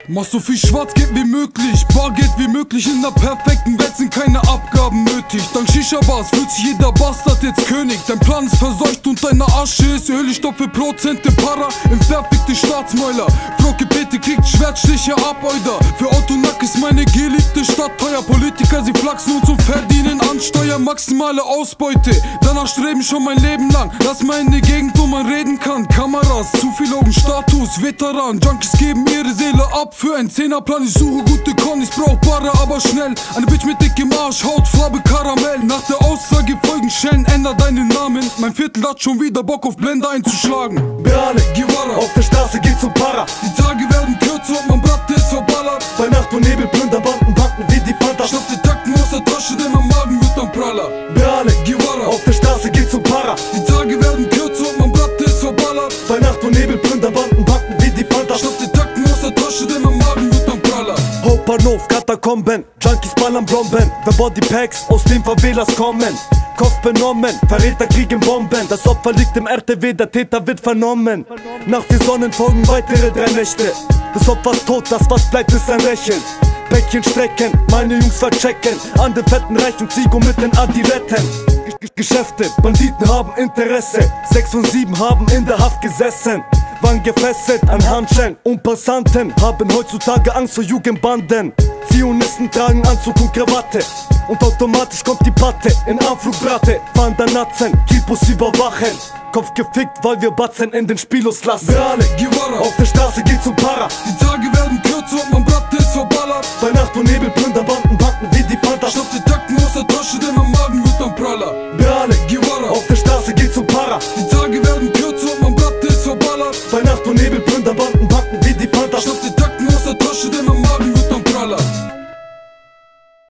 Mach so viel Schwarzgeld wie möglich, Bargeld wie möglich. In der perfekten Welt sind keine Abgaben nötig. Dank Shisha-Bars fühlt sich jeder Bastard jetzt König. Dein Plan ist verseucht und deine Asche ist Öl. Ich stopfe Prozente Para im verfickten Staatsmäuler. Frau Gebete kriegt Schwertstiche ab, Euder. Für Autonack ist meine geliebte Stadt teuer. Politiker, sie flachsen und zum Verdienen ansteuern. Maximale Ausbeute, danach streben schon mein Leben lang. Lass mal in die Gegend, wo man reden kann. Kameras, zu viel Augen, Status, Veteran. Junkies geben ihre Seele ab für einen Zehnerplan. Ich suche gute Connis, brauchbare, aber schnell. Eine Bitch mit dickem Arsch, Hautfarbe Karamell. Nach der Aussage folgen Schellen, änder deinen Namen. Mein Viertel hat schon wieder Bock auf Blender einzuschlagen. Berale, Guevara, auf der Straße geht's zum Para. die Tage werden kürzer und mein Blatt ist verballert. Bei Nacht und Nebel plündern Banden, banken wie die Panther. Schnapp die Tacken aus der Tasche, denn mein Magen wird dann praller. Berale, Guevara, auf der Straße geht's zum Para. die Tage werden kürzer und mein Blatt ist verballert. Bei Nacht und Nebel plündern Banden, banken wie die Panther. Schnapp die Tacken aus der Tasche, denn mein Magen wird dann praller. Hauptbahnhof, Katakomben, Junkies ballern Blomben. Wer Bodypacks aus den Favelas kommen. Kopf benommen, Verräter kriegen Bomben. Das Opfer liegt im RTW, der Täter wird vernommen. Nach 4 Sonnen folgen weitere 3 Nächte. Das Opfer ist tot, das was bleibt ist ein Lächeln. Päckchen strecken, meine Jungs verchecken. An den fetten reichen Zigo mit den Adiletten. Geschäfte, Banditen haben Interesse. 6 von 7 haben in der Haft gesessen. Waren gefesselt an Handschellen und Passanten haben heutzutage Angst vor Jugendbanden. Zionisten tragen Anzug und Krawatte und automatisch kommt die Patte in Anflugrate. Fahren der Natzen, Kipos überwachen. Kopf gefickt, weil wir Batzen in den Spielos lassen. Berale, Guevara, auf der Straße geht's zum Para. die Tage werden kürzer und mein Blatt ist verballert. Bei Nacht und Nebel plündern Banden, banken wie die Panther. Schnapp die Tacken aus der Tasche, denn mein Magen wird dann praller.